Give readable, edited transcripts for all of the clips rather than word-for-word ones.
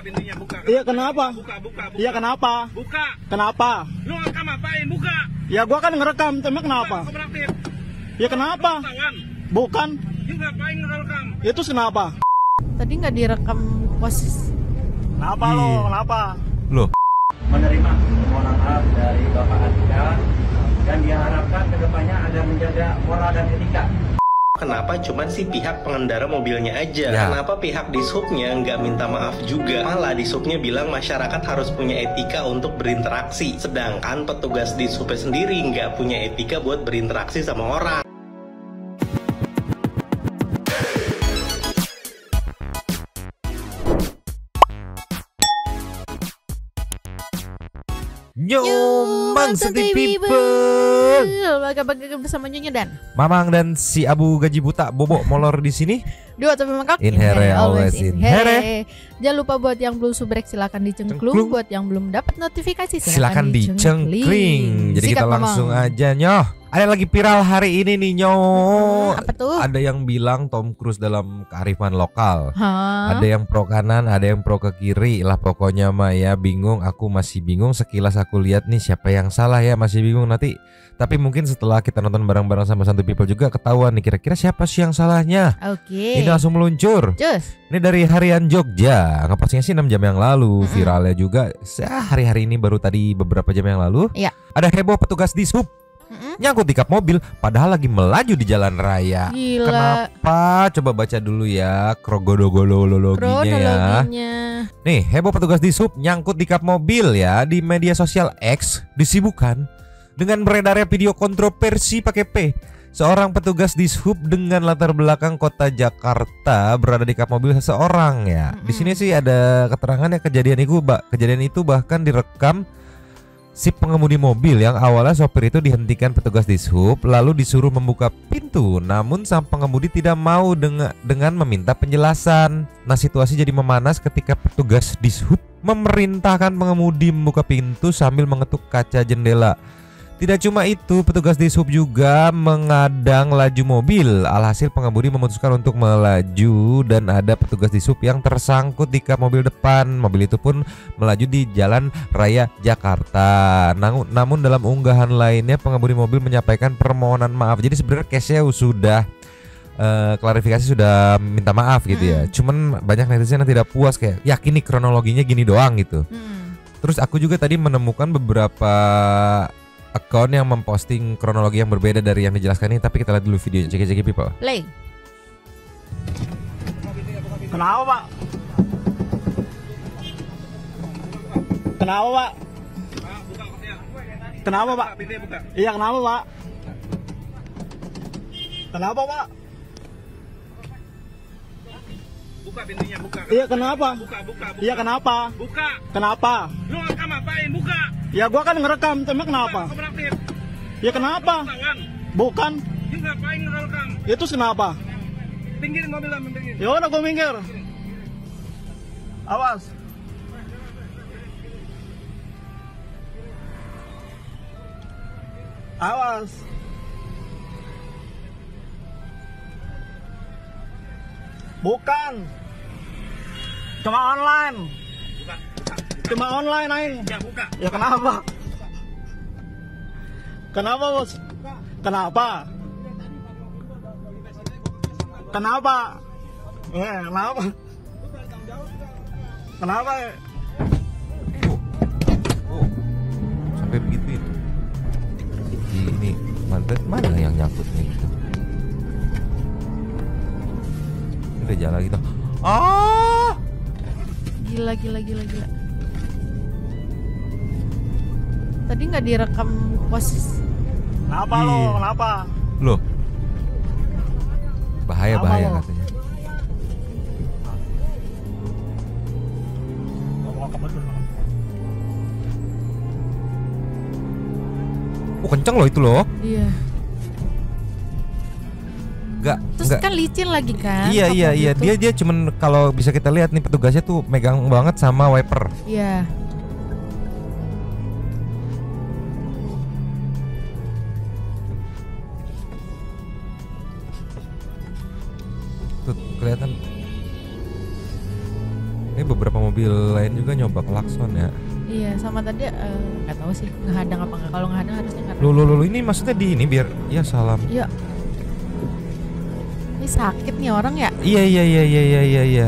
pintunya, buka. Iya, kenapa? Buka. Iya, kenapa? Buka. Kenapa? Lu ngerekam apain? Buka. Ya gua kan ngerekam, emang kenapa? Buka, kooperatif. Ya kenapa? Tawan. Bukan. Lu ngapain ngerekam? Itu kenapa? Tadi nggak direkam posisi. Kenapa lo? Kenapa? Loh, menerima permohonan maaf dari Bapak Andika dan diharapkan kedepannya ada menjaga moral dan etika. Kenapa cuman si pihak pengendara mobilnya aja? Ya. Kenapa pihak dishubnya nggak minta maaf juga? Malah dishubnya bilang masyarakat harus punya etika untuk berinteraksi. Sedangkan petugas dishubnya sendiri nggak punya etika buat berinteraksi sama orang. Nyomang City People, Bagi bersama Nyonya dan Mamang dan si Abu Gaji Buta Bobo molor di sini. dua tapi mangkok. In here, always in here. Jangan lupa buat yang belum subrek silakan dicengklung. Cengklung. Buat yang belum dapat notifikasi Silakan dicengkling. Jadi Sikat, kita langsung Mamang. aja nyoh. Ada lagi viral hari ini nih nyoh. Apa tuh? Ada yang bilang Tom Cruise dalam kearifan lokal. Hah? Ada yang pro kanan, ada yang pro ke kiri lah pokoknya mah ya, bingung. Aku masih bingung, sekilas aku lihat nih siapa yang salah ya, masih bingung nanti. Tapi mungkin setelah kita nonton bareng-bareng sama Santu People juga ketahuan nih kira-kira siapa sih yang salahnya. Oke. Ini langsung meluncur. Cus. Ini dari Harian Jogja. Ngepostnya sih 6 jam yang lalu. Viralnya juga hari-hari ini baru tadi beberapa jam yang lalu. Iya. Ada heboh petugas dishub nyangkut di kap mobil padahal lagi melaju di jalan raya. Gila. Kenapa? Coba baca dulu ya kronologinya ya. Kronologinya. Nih, heboh petugas dishub nyangkut di kap mobil ya. Di media sosial X disibukkan dengan beredarnya video kontroversi pakai P. Seorang petugas dishub dengan latar belakang kota Jakarta berada di kap mobil seseorang ya. Di sini sih ada keterangannya kejadian itu bahkan direkam si pengemudi mobil yang awalnya sopir itu dihentikan petugas dishub lalu disuruh membuka pintu, namun sang pengemudi tidak mau dengan meminta penjelasan. Nah, situasi jadi memanas ketika petugas dishub memerintahkan pengemudi membuka pintu sambil mengetuk kaca jendela. Tidak cuma itu, petugas dishub juga mengadang laju mobil. Alhasil pengemudi memutuskan untuk melaju dan ada petugas dishub yang tersangkut di kap mobil depan. Mobil itu pun melaju di Jalan Raya Jakarta. Namun dalam unggahan lainnya pengemudi mobil menyampaikan permohonan maaf. Jadi sebenarnya case-nya sudah klarifikasi, sudah minta maaf gitu ya. Cuman banyak netizen yang tidak puas, kayak yakin nih kronologinya gini doang gitu. Terus aku juga tadi menemukan beberapa akun yang memposting kronologi yang berbeda dari yang dijelaskan ini, tapi kita lihat dulu videonya. Cek people. Play. Kenapa, Pak? Kenapa, Pak? Kenapa, Pak? Buka. Iya, kenapa, Pak? Kenapa, Pak? Buka pintunya, buka. Iya, kenapa? Buka. Iya, kenapa? Buka. Kenapa? Lu ngerekam apain? Buka. Ya gua kan ngerekam, emang kenapa? Kooperatif. Ya kenapa? Tawan. Bukan. Lu ngapain ngerekam? Itu kenapa? Pinggirin mobil lah, pinggir. Ya udah gua minggir. Awas. Awas. Bukan. Cuma online. Buka. Cuma online aing. Ya, buka. Ya kenapa? Kenapa, Bos? Kenapa? Kenapa? Kenapa? Kenapa? Oh, sampai begitu itu. Ini mana yang nyangkut nih gitu. Ini udah jalan gitu. Gila. Tadi nggak direkam posisi. Kenapa lo? Iya. Kenapa? Loh. Bahaya Apa lo? katanya. Oh, kenceng loh itu loh. Iya. Terus Enggak. kan licin lagi kan? Iya. Apa gitu. Dia cuman kalau bisa kita lihat nih petugasnya tuh megang banget sama wiper. Iya. Tuh kelihatan. Ini beberapa mobil mobil lain juga nyoba klakson ya. Iya, sama tadi nggak tahu sih ngehadang apa enggak. Kalau ngehadang harusnya nggak. Lu ini maksudnya di ini biar ya salam. Iya. Ini sakit nih orang ya. Iya.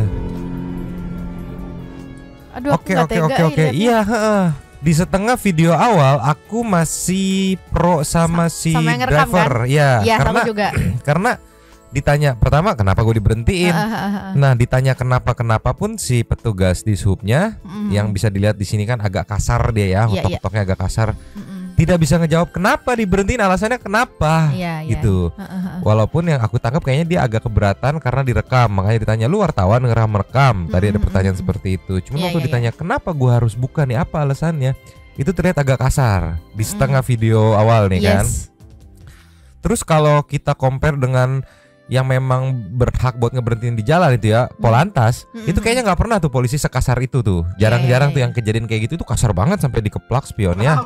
Aduh, aku nggak tega Oke. Iya, heeh. Di setengah video awal aku masih pro sama si sama yang ngerekam, driver, kan? ya. Iya, Karena sama juga. karena ditanya pertama kenapa gue diberhentiin. Nah, ditanya kenapa pun si petugas di subnya yang bisa dilihat di sini kan agak kasar dia ya, Iya, hotok-hotoknya agak kasar. Tidak bisa ngejawab kenapa diberhentiin, alasannya kenapa Iya. gitu. Walaupun yang aku tangkap kayaknya dia agak keberatan karena direkam, makanya ditanya lu wartawan ngerekam. Tadi ada pertanyaan seperti itu. Cuma Iya, waktu iya, ditanya kenapa gua harus buka nih, apa alasannya, itu terlihat agak kasar di setengah video awal nih kan. Terus kalau kita compare dengan yang memang berhak buat ngeberhentiin di jalan itu ya, Polantas, itu kayaknya nggak pernah tuh polisi sekasar itu tuh. Jarang-jarang tuh yang kejadian kayak gitu tuh kasar banget sampai dikeplak spionnya.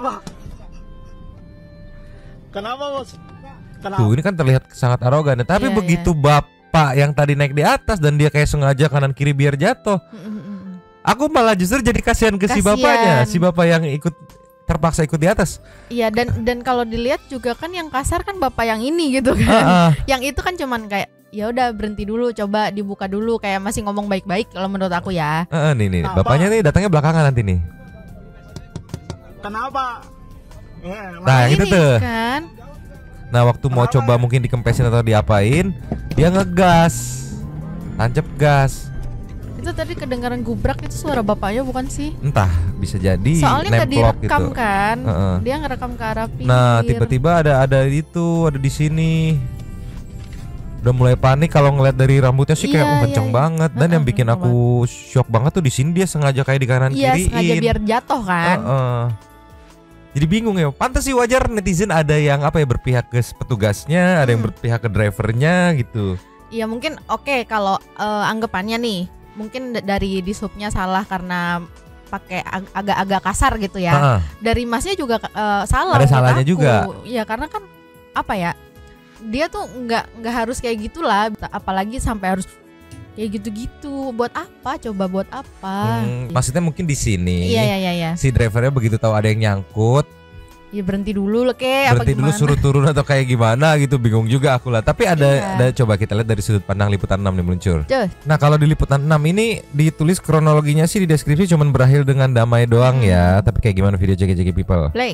Kenapa bos? Kenapa? Tuh ini kan terlihat sangat arogan. Tapi begitu bapak yang tadi naik di atas dan dia kayak sengaja kanan kiri biar jatuh, aku malah justru jadi kasihan ke si bapaknya, si bapak yang ikut terpaksa ikut di atas. Iya, dan kalau dilihat juga kan yang kasar kan bapak yang ini gitu kan. Yang itu kan cuman kayak ya udah berhenti dulu, coba dibuka dulu, kayak masih ngomong baik-baik kalau menurut aku ya. Nih bapaknya nih datangnya belakangan nanti nih. Kenapa? Nah gitu tuh kan. Nah waktu mau coba mungkin dikempesin atau diapain, dia ngegas, tancap gas. Itu tadi kedengaran gubrak, itu suara bapaknya bukan sih? Entah, bisa jadi soalnya nggak nemplok direkam gitu kan. Dia ngerekam ke arah pinggir. Nah tiba-tiba ada di sini. Udah mulai panik kalau ngeliat dari rambutnya sih kayak kenceng banget. Dan yang bikin aku shock banget tuh di sini dia sengaja kayak di kanan kiriin. Iya, sengaja biar jatuh kan. Jadi bingung ya. Pantas sih wajar netizen ada yang apa ya, berpihak ke petugasnya, ada yang berpihak ke drivernya gitu. Iya mungkin oke, kalau anggapannya nih, mungkin dari di subnya salah karena pakai agak-agak kasar gitu ya. Dari masnya juga salah. Ada salahnya juga. Iya karena kan apa ya, dia tuh nggak harus kayak gitulah, apalagi sampai harus kayak gitu-gitu. Buat apa? Coba buat apa? Maksudnya mungkin di sini. Iya. Si drivernya begitu tahu ada yang nyangkut, ya berhenti dulu lah kek. Berhenti dulu, suruh turun atau kayak gimana gitu, bingung juga aku lah. Tapi ada coba kita lihat dari sudut pandang Liputan 6 nih meluncur. Nah kalau di Liputan 6 ini ditulis kronologinya sih di deskripsi cuman berakhir dengan damai doang ya. Tapi kayak gimana video JG People? Play.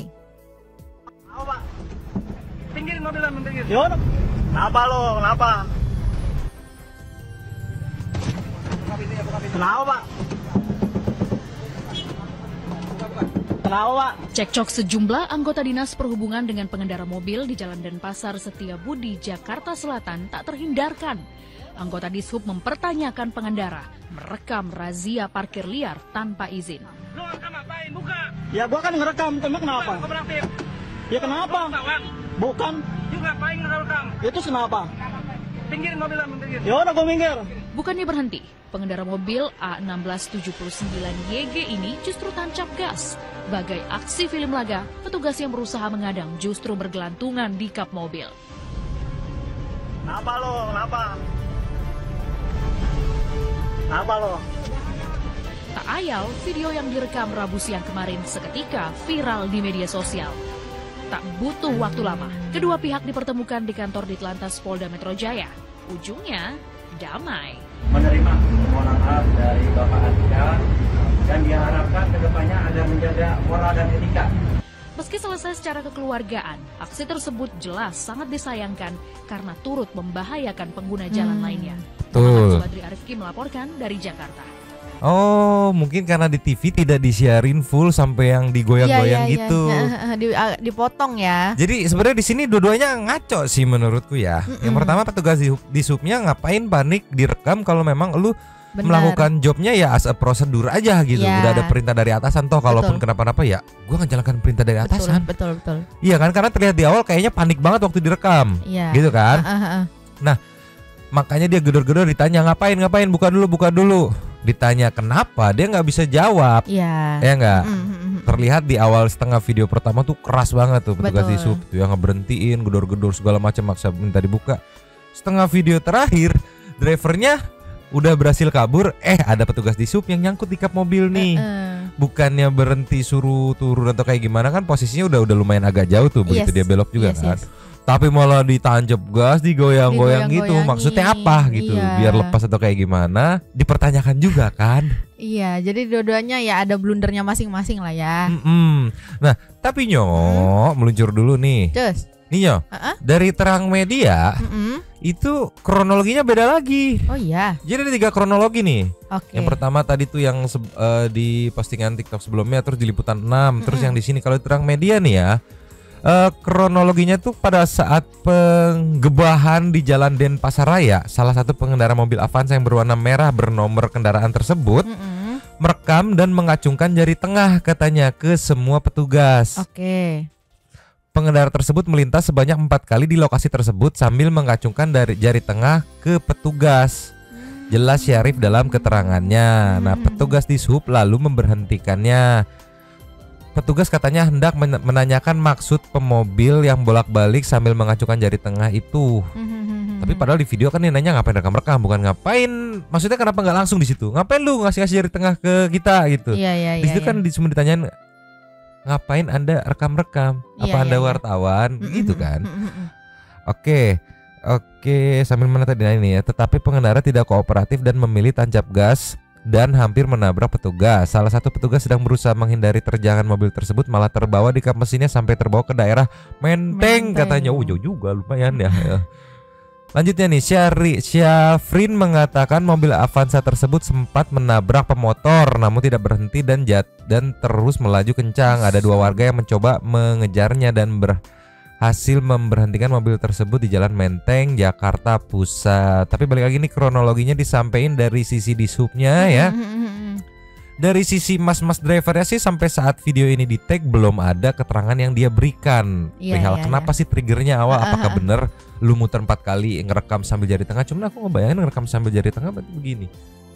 Pinggirin mobilnya, pinggir. Yo, kenapa lo? Kenapa? Kenapa pak? Kenapa pak? Cekcok sejumlah anggota dinas perhubungan dengan pengendara mobil di Jalan Denpasar Setiabudi, Jakarta Selatan tak terhindarkan. Anggota Dishub mempertanyakan pengendara merekam razia parkir liar tanpa izin. Lu ngerekam apain? Buka. Ya gua kan ngerekam, emang kenapa? Kooperatif. Ya kenapa? Tawan. Bukan. Lu ngapain ngerekam? Itu kenapa? Pinggirin mobilnya, pinggir. Ya udah gua minggir. Bukannya berhenti, pengendara mobil A1679YG ini justru tancap gas. Bagai aksi film laga, petugas yang berusaha mengadang justru bergelantungan di kap mobil. Kenapa lo? Kenapa? Kenapa lo? Tak ayal, video yang direkam Rabu siang kemarin seketika viral di media sosial. Tak butuh waktu lama, kedua pihak dipertemukan di kantor Ditlantas Polda Metro Jaya. Ujungnya, damai. Menerima permohonan maaf dari Bapak Andika dan diharapkan kedepannya ada menjaga moral dan etika. Meski selesai secara kekeluargaan, aksi tersebut jelas sangat disayangkan karena turut membahayakan pengguna jalan lainnya. Betul. Badri Arifki melaporkan dari Jakarta. Oh, mungkin karena di TV tidak disiarin full sampai yang digoyang-goyang gitu. Dipotong ya. Jadi sebenarnya di sini dua-duanya ngaco sih menurutku ya. Yang pertama petugas di subnya ngapain panik direkam kalau memang lu melakukan jobnya ya as a prosedur aja gitu. Udah ada perintah dari atasan, toh kalaupun kenapa-napa ya gua ngejalankan perintah dari atasan. Betul. Iya kan, karena terlihat di awal kayaknya panik banget waktu direkam. Gitu kan. Nah, makanya dia gedor-gedor ditanya ngapain, buka dulu. Ditanya kenapa, dia nggak bisa jawab. Ya nggak. Terlihat di awal setengah video pertama tuh keras banget tuh petugas di sub tuh yang ngeberhentiin, gedor-gedor segala macam maksa minta dibuka. Setengah video terakhir drivernya udah berhasil kabur, ada petugas di sub yang nyangkut di kap mobil nih. Bukannya berhenti suruh turun atau kayak gimana, kan posisinya udah lumayan agak jauh tuh begitu dia belok juga kan. Tapi malah ditancap gas, digoyang-goyang gitu. Maksudnya apa gitu? Biar lepas atau kayak gimana? Dipertanyakan juga kan? Iya, jadi dua-duanya ya ada blundernya masing-masing lah ya. Nah, tapi meluncur dulu nih. Terus? Nih dari Terang Media itu kronologinya beda lagi. Oh iya. Jadi ada 3 kronologi nih. Oke. Yang pertama tadi tuh yang di postingan TikTok sebelumnya, terus di liputan 6, terus yang di sini kalau Terang Media nih ya. Kronologinya tuh pada saat penggebahan di Jalan Denpasaraya, salah satu pengendara mobil Avanza yang berwarna merah bernomor kendaraan tersebut merekam dan mengacungkan jari tengah katanya ke semua petugas. Oke. Pengendara tersebut melintas sebanyak 4 kali di lokasi tersebut sambil mengacungkan dari jari tengah ke petugas. Jelas Syarif dalam keterangannya. Nah, petugas di sub lalu memberhentikannya. Petugas katanya hendak menanyakan maksud pemobil yang bolak-balik sambil mengacungkan jari tengah itu. Tapi padahal di video kan dia nanya ngapain rekam-rekam, bukan ngapain. Maksudnya kenapa nggak langsung di situ? Ngapain lu ngasih jari tengah ke kita gitu? Iya. Di situ kan cuma ditanyain ngapain Anda rekam-rekam? Apa Anda wartawan? Gitu kan? Oke, sambil menata ini ya. Tetapi pengendara tidak kooperatif dan memilih tancap gas dan hampir menabrak petugas. Salah satu petugas sedang berusaha menghindari terjangan mobil tersebut malah terbawa di kap mesinnya sampai terbawa ke daerah Menteng. Katanya. Jauh juga lumayan ya. Lanjutnya nih, Syafrin mengatakan mobil Avanza tersebut sempat menabrak pemotor namun tidak berhenti dan terus melaju kencang. Ada 2 warga yang mencoba mengejarnya dan berhasil memberhentikan mobil tersebut di Jalan Menteng, Jakarta Pusat. Tapi balik lagi nih, kronologinya disampaikan dari sisi di subnya ya. Dari sisi mas-mas drivernya sih sampai saat video ini di tag belum ada keterangan yang dia berikan. Perihal kenapa sih triggernya awal, apakah bener lu muter 4 kali ngerekam sambil jari tengah. Cuman aku ngebayangin ngerekam sambil jari tengah berarti begini.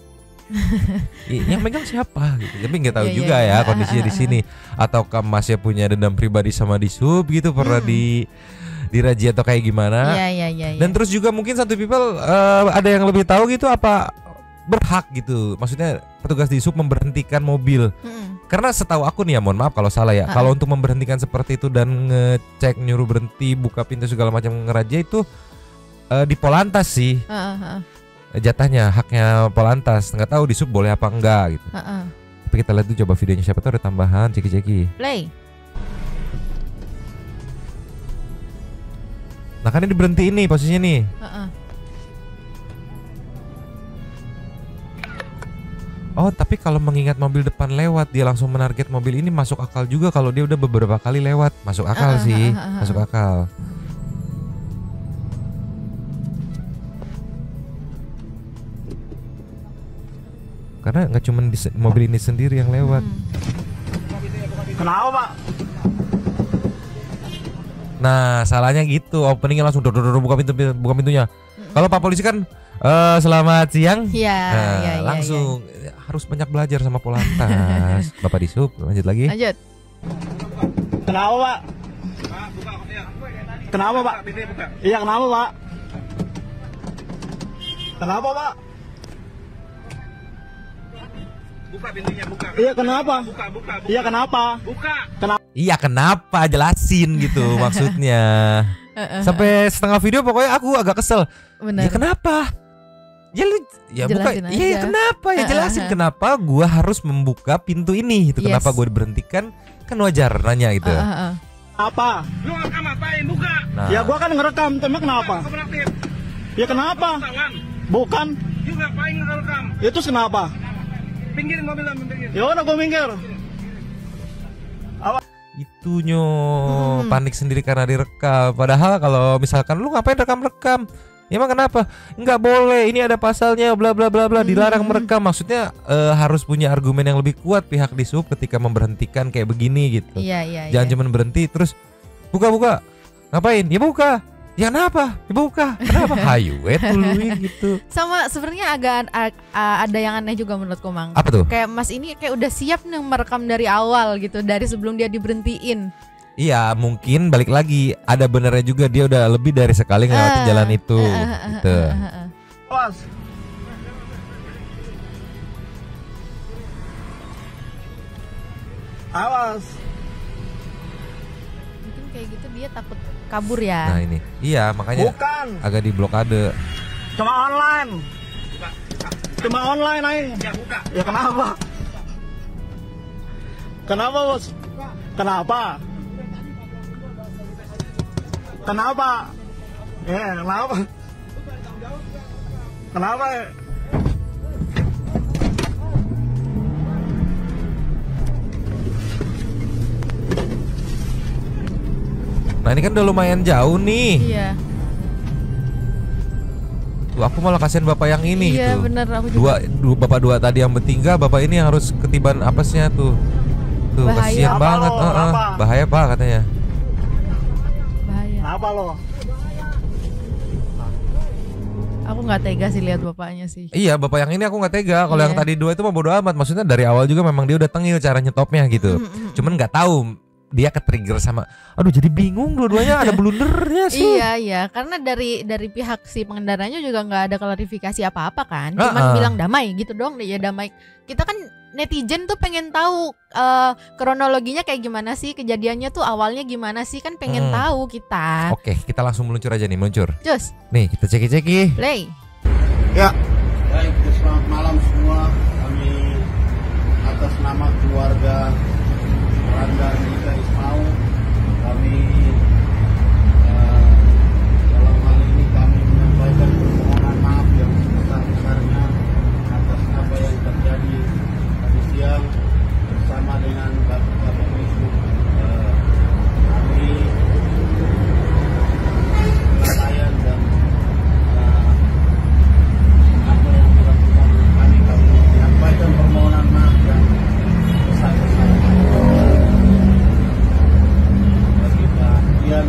Yang megang siapa gitu. Tapi nggak tahu juga ya kondisinya di sini. Ataukah masnya punya dendam pribadi sama di sub gitu, pernah dirazia atau kayak gimana. Dan terus juga mungkin satu people ada yang lebih tahu gitu, apa berhak gitu, maksudnya petugas di sub memberhentikan mobil. Karena setahu aku nih ya, mohon maaf kalau salah ya, kalau untuk memberhentikan seperti itu dan ngecek, nyuruh berhenti, buka pintu segala macam, ngerazia itu di Polantas sih. Jatahnya, haknya Polantas. Nggak tahu di sub boleh apa enggak gitu. Tapi kita lihat dulu coba videonya, siapa tahu ada tambahan, ceki-ceki. Play. Nah kan ini diberhenti ini posisinya nih. Oh, tapi kalau mengingat mobil depan lewat, dia langsung menarget mobil ini, masuk akal juga kalau dia udah beberapa kali lewat. Masuk akal sih, masuk akal. Karena nggak cuma mobil ini sendiri yang lewat. Kenapa Pak? Nah, salahnya gitu, openingnya langsung buka pintunya. Kalau Pak Polisi kan selamat siang. Iya, langsung harus banyak belajar sama Polantas. Bapak di sub, lanjut lagi. Lanjut. Kenapa Pak? Kenapa Pak? Iya kenapa Pak? Kenapa Pak? Buka pintunya, buka. Iya kenapa? Buka. Iya kenapa? Buka. Iya kenapa? Jelasin gitu maksudnya. Sampai setengah video pokoknya aku agak kesel. Bener. Ya kenapa? Ya lu ya buka. Iya kenapa? Ya jelasin kenapa gua harus membuka pintu ini gitu. Kenapa gua diberhentikan? Kan wajar nanya itu. Apa? Lu ngerekam apain? Buka. Nah. Ya gua kan ngerekam, tapi kenapa? Kooperatif. Ya kenapa? Wartawan. Bukan. Lu ngapain ngerekam? Ya terus kenapa? Pinggirin mobilnya, minggir. Ya udah gua minggir. Itunya panik sendiri karena direkam. Padahal kalau misalkan lu ngapain rekam-rekam? Ya emang kenapa? Enggak boleh. Ini ada pasalnya bla bla bla bla, dilarang merekam. Maksudnya harus punya argumen yang lebih kuat pihak di sub ketika memberhentikan kayak begini gitu. Iya. Jangan cuma berhenti terus buka. Ngapain? Ya buka. Ya kenapa? Ya buka. Kenapa? Hayu tuluin gitu. Sama sebenarnya agak ada yang aneh juga menurutku, Mang. Apa tuh? Kayak Mas ini kayak udah siap nih merekam dari awal gitu, dari sebelum dia diberhentiin. Iya, mungkin balik lagi ada benernya juga, dia udah lebih dari sekali ngelewatin jalan itu gitu. Awas. Awas. Mungkin kayak gitu dia takut kabur ya. Nah ini, iya makanya Bukan. agak diblokade. Cuma online. Cuma online aja. Ya buka. Ya kenapa? Kenapa bos? Kenapa? Kenapa? Kenapa? Kenapa? Nah ini kan udah lumayan jauh nih. Iya. Tuh, aku malah kasihan bapak yang ini Iya gitu. bener, aku juga. Bapak dua tadi yang bertiga, bapak ini yang harus ketiban apesnya tuh. Tuh Bahaya. kasihan Apa banget. lo? Kenapa? Bahaya pak katanya. Bahaya. Kenapa lo? Aku nggak tega sih lihat bapaknya sih. Iya bapak yang ini aku nggak tega. Kalau Iya. yang tadi dua itu mah bodo amat. Maksudnya dari awal juga memang dia udah tengil cara nyetopnya gitu. Cuman nggak tahu dia ke-trigger sama. Aduh jadi bingung dua-duanya ada blundernya sih. Iya, karena dari pihak si pengendaranya juga nggak ada klarifikasi apa-apa kan, cuman Ah. bilang damai gitu doang deh, ya damai. Kita kan netizen tuh pengen tahu kronologinya kayak gimana sih, kejadiannya tuh awalnya gimana sih, kan pengen tahu kita. Oke kita langsung meluncur aja nih, meluncur. Cus, Nih kita ceki-ceki. play. Ya. Baik, selamat malam semua. Kami atas nama keluarga Randa Andika Ismau, kami dalam hal ini kami menyampaikan permohonan maaf yang sebesar-besarnya atas apa yang terjadi tadi siang bersama dengan Bapak Polisi. Kami kelalaian dan apa yang dilakukan kami menyampaikan permohonan maaf yang besar-besarnya bagi bagian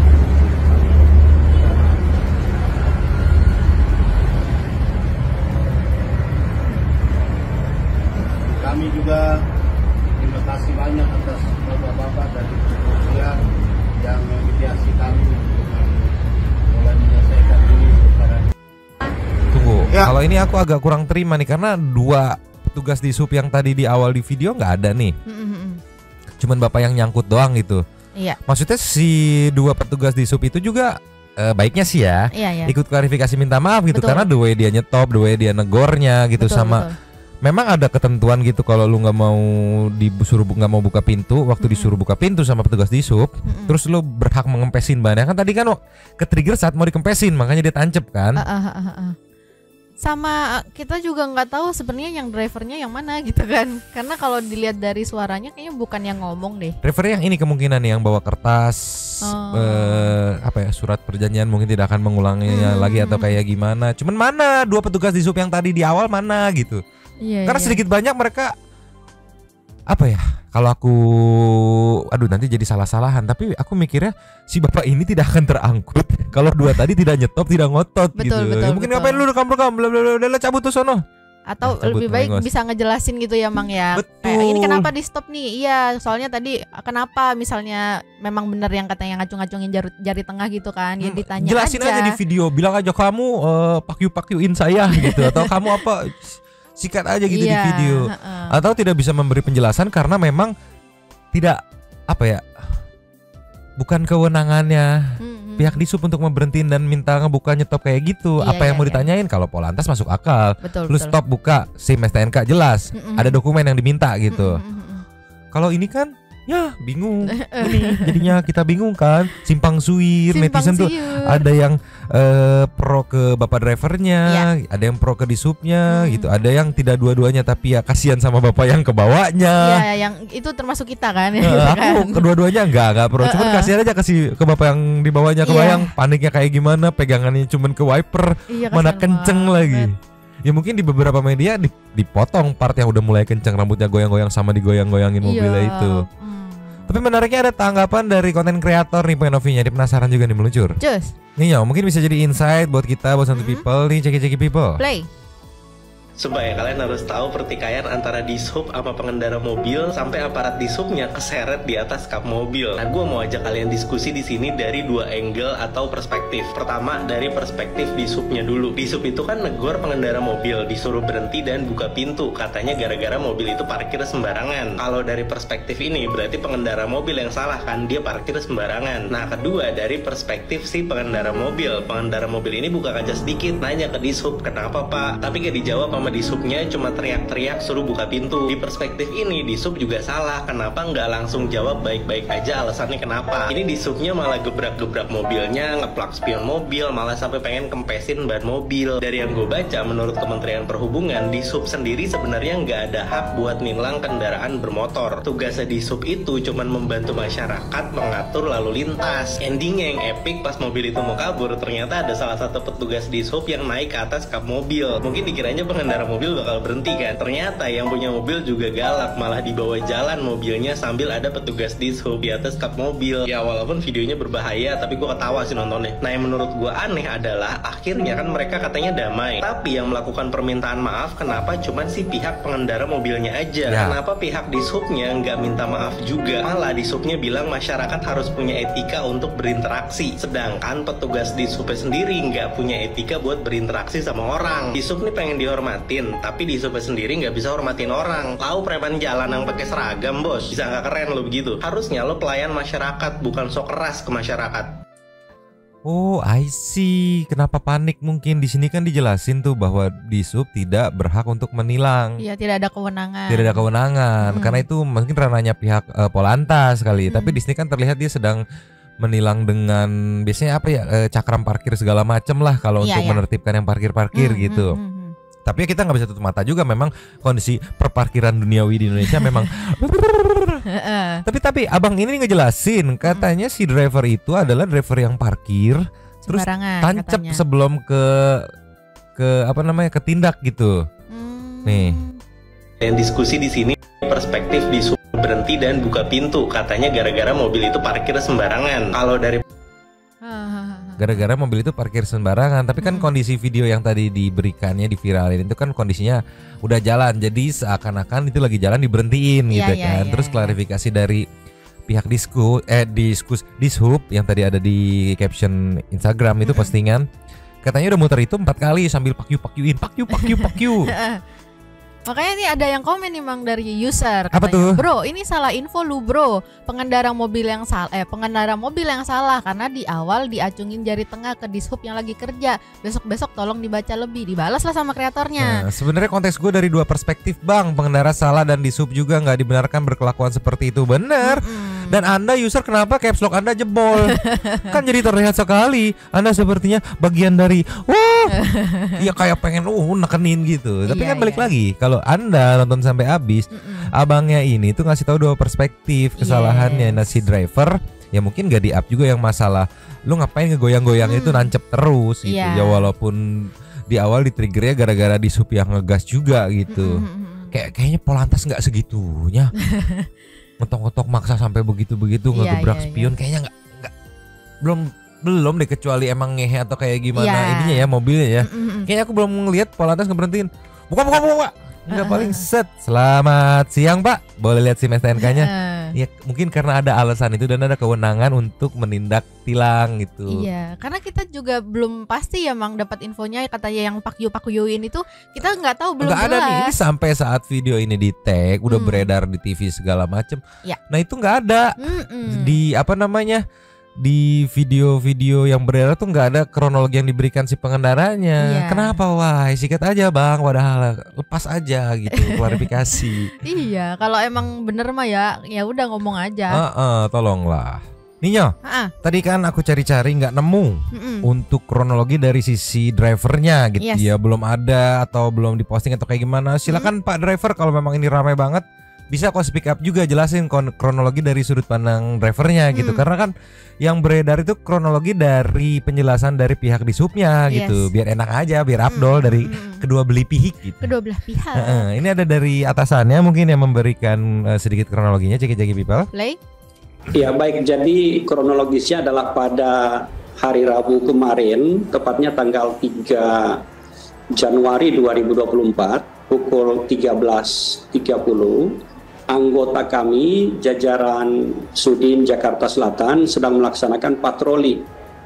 kami juga terima kasih banyak atas bapak-bapak dari kepolisian yang memediasi kami untuk kami mulai menyelesaikan ini kepada Tunggu, Ya. kalau ini aku agak kurang terima nih karena dua petugas di sub yang tadi di awal di video nggak ada nih. Cuman bapak yang nyangkut doang gitu. Iya, Maksudnya si dua petugas di sub itu juga baiknya sih ya iya. ikut klarifikasi minta maaf gitu. Betul. Karena the way dia nyetop, the way dia negornya gitu. Betul, sama betul. memang ada ketentuan gitu kalau lu nggak mau disuruh nggak mau buka pintu waktu disuruh buka pintu sama petugas di sub, terus lu berhak mengempesin bannya kan tadi kan ke-trigger saat mau dikempesin makanya dia tancep kan. Sama kita juga nggak tahu sebenarnya yang drivernya yang mana gitu kan, karena kalau dilihat dari suaranya kayaknya bukan yang ngomong deh. Driver yang ini kemungkinan yang bawa kertas apa ya surat perjanjian mungkin tidak akan mengulanginya lagi atau kayak gimana. Cuman mana dua petugas di sub yang tadi di awal mana gitu. Iya, Karena iya. sedikit banyak mereka apa ya? Kalau aku aduh nanti jadi salah-salahan tapi aku mikirnya si bapak ini tidak akan terangkut kalau dua tadi tidak nyetop, tidak ngotot Betul, gitu. betul, Ya, mungkin betul. ngapain lu rekam-rekam bla bla bla udah cabut tuh sono. Atau cabut, lebih baik melengos. bisa ngejelasin gitu ya Mang ya. Betul. Kayak ini kenapa di stop nih? Iya, soalnya tadi kenapa misalnya memang benar yang katanya ngacung-ngacungin jari tengah gitu kan. Ya ditanya Jelasin aja di video, bilang aja kamu pakyu-pakyuin saya gitu atau kamu apa sikat aja gitu di Iya, video. Atau tidak bisa memberi penjelasan karena memang tidak apa ya? Bukan kewenangannya pihak di sub untuk memberhentiin dan minta ngebuka nyetop kayak gitu. Iya, Apa yang iya, mau iya. ditanyain kalau Polantas masuk akal. Betul, Lu betul. stop buka SIM STNK jelas. Ada dokumen yang diminta gitu. Kalau ini kan ya bingung. Ini jadinya kita bingung kan. Simpang suir netizen tuh ada yang pro ke bapak drivernya, ada yang pro ke di subnya gitu. Ada yang tidak dua-duanya tapi ya kasihan sama bapak yang kebawanya. Iya, yang itu termasuk kita kan. Aku kedua-duanya enggak pro. Cuman kasihan aja ke bapak yang di bawahnya kebayang paniknya kayak gimana, pegangannya cuman ke wiper, Iya, mana kasihan kenceng banget. lagi. Ya mungkin di beberapa media dipotong part yang udah mulai kenceng, rambutnya goyang-goyang sama digoyang-goyangin mobilnya itu. Tapi menariknya ada tanggapan dari konten kreator nih PNOV-nya. Dia penasaran juga nih meluncur. Cus, Nih ya mungkin bisa jadi insight buat kita, buat satu people nih, ceki-ceki people. play. Supaya kalian harus tahu pertikaian antara dishub sama pengendara mobil sampai aparat dishubnya keseret di atas kap mobil. Nah, gue mau ajak kalian diskusi di sini dari dua angle atau perspektif. Pertama, dari perspektif dishubnya dulu. Dishub itu kan negor pengendara mobil, disuruh berhenti dan buka pintu. Katanya gara-gara mobil itu parkir sembarangan. Kalau dari perspektif ini, berarti pengendara mobil yang salah kan, dia parkir sembarangan. Nah, kedua, dari perspektif si pengendara mobil. Pengendara mobil ini buka kaca sedikit, nanya ke dishub, kenapa pak? Tapi gak dijawab sama dishubnya, cuma teriak-teriak suruh buka pintu. Di perspektif ini dishub juga salah, kenapa nggak langsung jawab baik-baik aja alasannya kenapa. Ini dishubnya malah gebrak-gebrak mobilnya, ngeplak spion mobil, malah sampai pengen kempesin ban mobil. Dari yang gue baca, menurut Kementerian Perhubungan, dishub sendiri sebenarnya nggak ada hak buat nilang kendaraan bermotor. Tugasnya dishub itu cuma membantu masyarakat mengatur lalu lintas. Endingnya yang epic, pas mobil itu mau kabur, ternyata ada salah satu petugas dishub yang naik ke atas kap mobil. Mungkin dikiranya pengendara mobil bakal berhenti kan, ternyata yang punya mobil juga galak, malah dibawa jalan mobilnya sambil ada petugas dishub di atas kap mobil. Ya walaupun videonya berbahaya, tapi gue ketawa sih nontonnya. Nah, yang menurut gue aneh adalah akhirnya kan mereka katanya damai, tapi yang melakukan permintaan maaf kenapa cuman si pihak pengendara mobilnya aja ya. Kenapa pihak dishubnya nggak minta maaf juga? Malah dishubnya bilang masyarakat harus punya etika untuk berinteraksi, sedangkan petugas dishubnya sendiri nggak punya etika buat berinteraksi sama orang. Dishub nih pengen dihormatin, tapi dishubnya sendiri nggak bisa hormatin orang. Tahu preman jalan yang pakai seragam bos, bisa nggak keren lo begitu? Harusnya lo pelayan masyarakat, bukan sok keras ke masyarakat. Oh, I see. Kenapa panik? Mungkin di sini kan dijelasin tuh bahwa dishub tidak berhak untuk menilang. Iya, tidak ada kewenangan. Tidak ada kewenangan, karena itu mungkin ranahnya pihak Polantas kali. Tapi di sini kan terlihat dia sedang menilang dengan biasanya apa ya, cakram parkir segala macem lah kalau untuk menertibkan yang parkir-parkir gitu. Tapi ya kita nggak bisa tutup mata juga, memang kondisi perparkiran duniawi di Indonesia memang. Tapi abang ini ngejelasin katanya si driver itu adalah driver yang parkir terus tancap sebelum ke apa namanya, ketindak gitu. Nih. Dan diskusi di sini perspektif disuruh berhenti dan buka pintu, katanya gara-gara mobil itu parkir sembarangan. Kalau dari gara-gara mobil itu parkir sembarangan, tapi kan kondisi video yang tadi diberikannya, diviralin itu kan kondisinya udah jalan, jadi seakan-akan itu lagi jalan diberhentiin gitu kan. Terus klarifikasi dari pihak dishub yang tadi ada di caption Instagram itu postingan, katanya udah muter itu 4 kali sambil pakyu. Makanya nih ada yang komen nih Mang dari user. Apa tuh? Bro, ini salah info lu bro. Pengendara mobil yang salah karena di awal diacungin jari tengah ke dishub yang lagi kerja. Besok-besok tolong dibaca lebih. Dibalas lah sama kreatornya. Nah, sebenarnya konteks gue dari dua perspektif bang. Pengendara salah dan dishub juga nggak dibenarkan berkelakuan seperti itu. Bener. Dan Anda user kenapa caps lock Anda jebol? Kan jadi terlihat sekali Anda sepertinya bagian dari ya kayak pengen nekenin gitu. Tapi kan balik lagi, kalau Anda nonton sampai habis, abangnya ini tuh ngasih tahu dua perspektif kesalahannya. Nah, si driver ya mungkin gak di-up juga yang masalah lu ngapain ngegoyang-goyang itu nancep terus gitu. Ya walaupun di awal di-triggernya gara-gara dishub yang ngegas juga gitu. Kayaknya Polantas nggak segitunya. Ngetok-ngetok maksa sampai begitu-begitu ngegebrak spion, kayaknya nggak belum deh, kecuali emang ngehe atau kayak gimana ininya ya mobilnya ya. Kayaknya aku belum ngelihat Polantas ngeberhentiin. Buka. Enggak, paling set. Selamat siang Pak, boleh lihat SIM STNK-nya? Ya mungkin karena ada alasan itu dan ada kewenangan untuk menindak tilang gitu. Iya, karena kita juga belum pasti ya Mang dapat infonya, katanya yang pakyuin itu kita nggak tahu, belum jelas. Nggak ada nih, ini sampai saat video ini di tag udah beredar di TV segala macem. Nah itu nggak ada di apa namanya, di video-video yang beredar tuh nggak ada kronologi yang diberikan si pengendaranya. Kenapa? Wah, sikat aja bang, padahal lepas aja gitu, klarifikasi. Iya, kalau emang bener mah ya udah ngomong aja. Tolonglah. Ninyo, tadi kan aku cari-cari nggak nemu untuk kronologi dari sisi drivernya gitu ya, belum ada atau belum diposting atau kayak gimana. Silakan Pak driver, kalau memang ini ramai banget, bisa kok speak up juga, jelasin kronologi dari sudut pandang drivernya gitu. Karena kan yang beredar itu kronologi dari penjelasan dari pihak dishubnya gitu, biar enak aja, biar abdol dari kedua belah pihak gitu. Kedua belah pihak. Ini ada dari atasannya mungkin yang memberikan sedikit kronologinya, Ceki People. Play. Ya baik, jadi kronologisnya adalah pada hari Rabu kemarin, tepatnya tanggal 3 Januari 2024 pukul 13.30, anggota kami jajaran Sudin Jakarta Selatan sedang melaksanakan patroli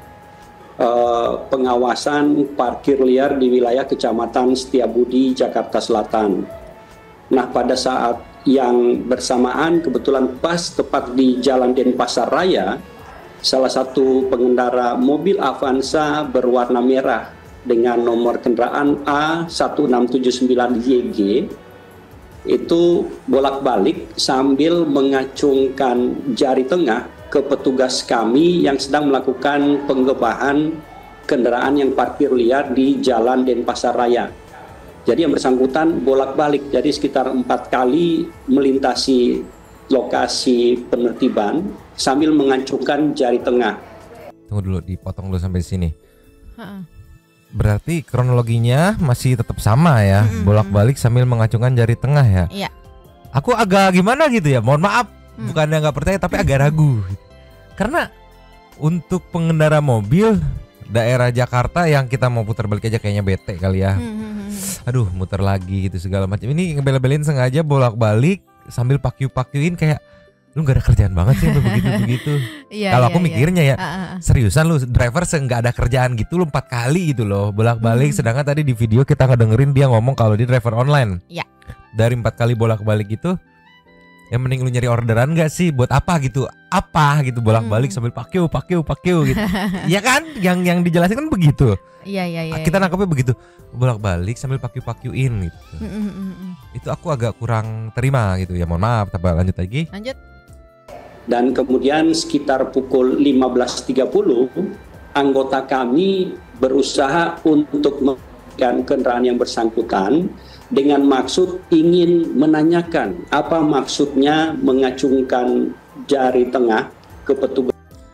pengawasan parkir liar di wilayah Kecamatan Setiabudi, Jakarta Selatan. Nah, pada saat yang bersamaan kebetulan pas tepat di Jalan Denpasar Raya, salah satu pengendara mobil Avanza berwarna merah dengan nomor kendaraan A1679YG itu bolak-balik sambil mengacungkan jari tengah ke petugas kami yang sedang melakukan penggebahan kendaraan yang parkir liar di Jalan Denpasar Raya. Jadi yang bersangkutan bolak-balik, jadi sekitar 4 kali melintasi lokasi penertiban sambil mengacungkan jari tengah. Tunggu dulu, dipotong dulu sampai sini. Berarti kronologinya masih tetap sama ya, bolak-balik sambil mengacungkan jari tengah ya. Iya. Aku agak gimana gitu ya, mohon maaf, bukannya nggak percaya tapi agak ragu. Karena untuk pengendara mobil daerah Jakarta yang kita mau putar balik aja kayaknya bete kali ya. Aduh, muter lagi gitu segala macam. Ini ngebel-belin sengaja bolak-balik sambil pakyuin kayak lu gak ada kerjaan banget sih begitu-begitu. Kalau aku mikirnya ya, seriusan lu driver nggak ada kerjaan gitu lu 4 kali gitu loh bolak-balik. Sedangkan tadi di video kita ngedengerin dia ngomong kalau dia driver online. Iya. Dari 4 kali bolak-balik gitu, ya mending lu nyari orderan gak sih? Buat apa gitu? Apa gitu bolak-balik sambil pakyu gitu. Iya kan? Yang dijelasin kan begitu. Iya. Kita nangkepnya begitu, bolak-balik sambil pakyuin gitu. Itu aku agak kurang terima gitu ya. Mohon maaf, tapi lanjut lagi. Lanjut. Dan kemudian sekitar pukul 15.30 anggota kami berusaha untuk menghentikan kendaraan yang bersangkutan dengan maksud ingin menanyakan apa maksudnya mengacungkan jari tengah ke petugas.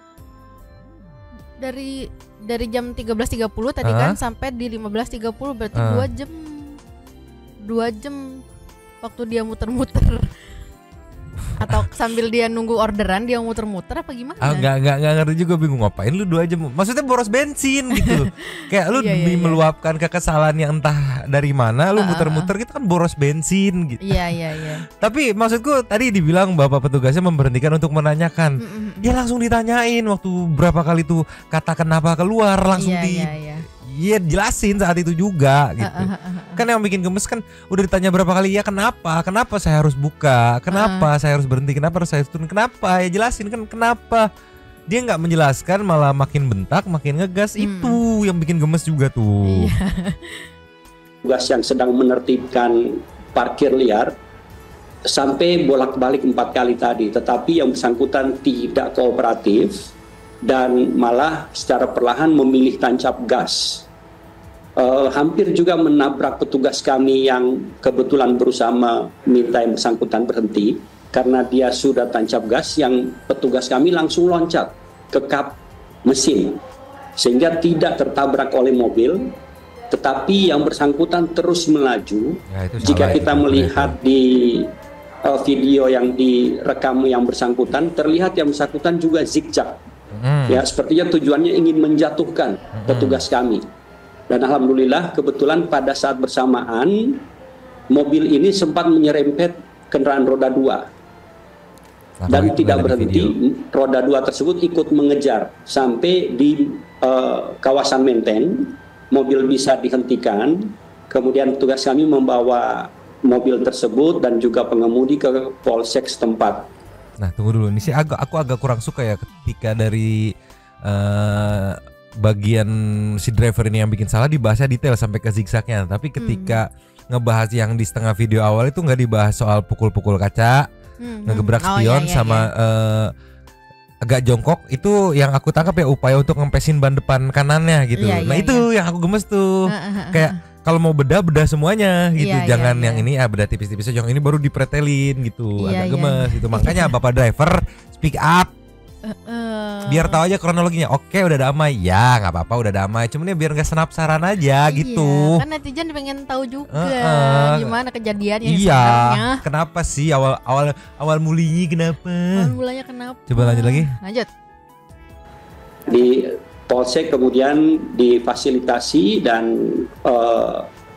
Dari jam 13.30 tadi kan sampai di 15.30 berarti 2 jam waktu dia muter-muter. Atau sambil dia nunggu orderan dia muter-muter apa gimana? Enggak ngerti juga, bingung ngapain lu 2 jam. Maksudnya boros bensin gitu. Kayak lu demi meluapkan kekesalan yang entah dari mana lu muter-muter gitu kan boros bensin gitu. Iya. Tapi maksudku tadi dibilang bapak petugasnya memberhentikan untuk menanyakan. Ya langsung ditanyain waktu berapa kali tuh kata kenapa keluar langsung Iya jelasin saat itu juga gitu. Kan yang bikin gemes kan udah ditanya berapa kali ya kenapa saya harus buka, kenapa saya harus berhenti, kenapa harus saya turun, kenapa ya jelasin kan kenapa. Dia nggak menjelaskan malah makin bentak makin ngegas. Itu yang bikin gemes juga tuh. Tugas yang sedang menertibkan parkir liar sampai bolak-balik 4 kali tadi, tetapi yang bersangkutan tidak kooperatif dan malah secara perlahan memilih tancap gas. Hampir juga menabrak petugas kami yang kebetulan berusaha meminta yang bersangkutan berhenti karena dia sudah tancap gas, yang petugas kami langsung loncat ke kap mesin sehingga tidak tertabrak oleh mobil, tetapi yang bersangkutan terus melaju. Jika kita melihat di video yang direkam yang bersangkutan, terlihat yang bersangkutan juga zigzag. Ya, sepertinya tujuannya ingin menjatuhkan petugas kami. Dan alhamdulillah kebetulan pada saat bersamaan mobil ini sempat menyerempet kendaraan roda 2 dan tidak berhenti. Roda 2 tersebut ikut mengejar sampai di kawasan Menteng. Mobil bisa dihentikan. Kemudian petugas kami membawa mobil tersebut dan juga pengemudi ke polsek setempat. Nah tunggu dulu, ini sih aku agak kurang suka ya ketika dari bagian si driver ini yang bikin salah dibahasnya detail sampai ke zigzagnya. Tapi ketika ngebahas yang di setengah video awal itu nggak dibahas soal pukul-pukul kaca, ngegebrak spion sama agak jongkok. Itu yang aku tangkap ya upaya untuk ngempesin ban depan kanannya gitu. Itu yang aku gemes tuh. Kayak kalau mau bedah semuanya gitu. Jangan yang ini bedah tipis-tipis aja, yang ini baru dipretelin gitu. Agak gemes gitu. Makanya Bapak driver speak up. Biar tahu aja kronologinya. Oke udah damai ya, nggak apa-apa udah damai. Cuman ya biar nggak penasaran aja gitu. Kan netizen pengen tahu juga gimana kejadiannya sebenarnya. Kenapa sih awal mulanya kenapa? Awal mulanya kenapa? Coba lanjut lagi. Lanjut. Di polsek kemudian difasilitasi dan